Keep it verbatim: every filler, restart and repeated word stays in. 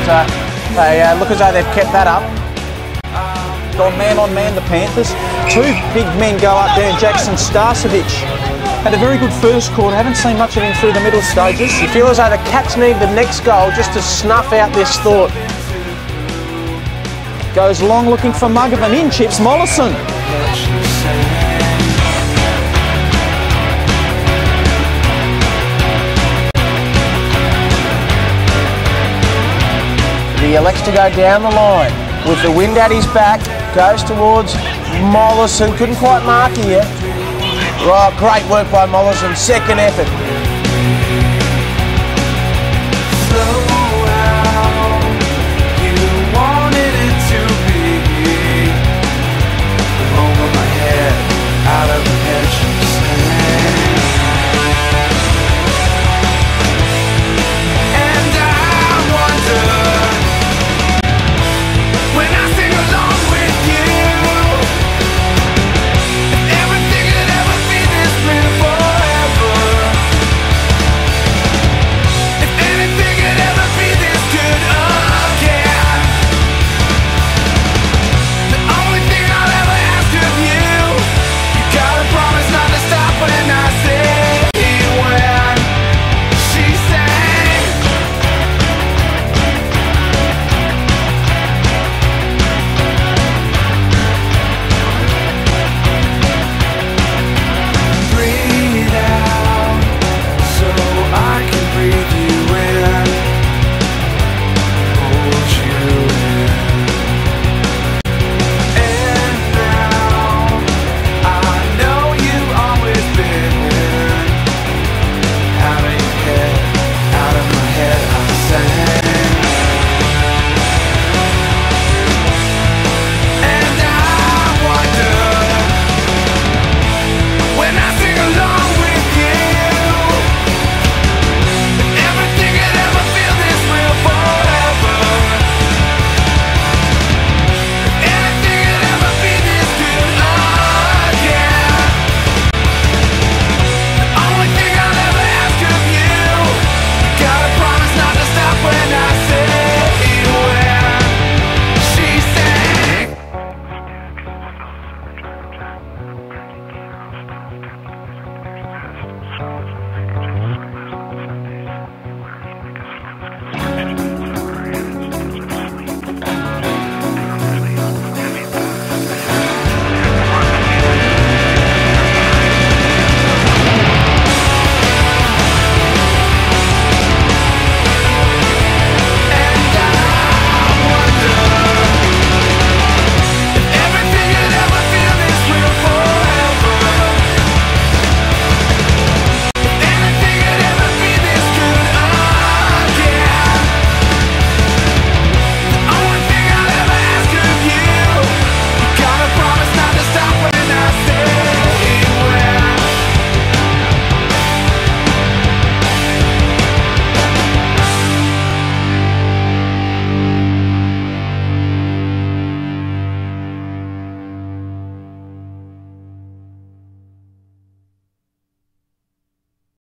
uh, they uh, look as though they've kept that up. Gone man on man, the Panthers. Two big men go up there, and Jackson Starcevic had a very good first quarter. Haven't seen much of him through the middle stages. You feel as though the Cats need the next goal just to snuff out this thought. Goes long looking for Muggerman. In chips Mollison. He elects to go down the line with the wind at his back, goes towards Mollison, couldn't quite mark him yet. Right, great work by Mollison, second effort.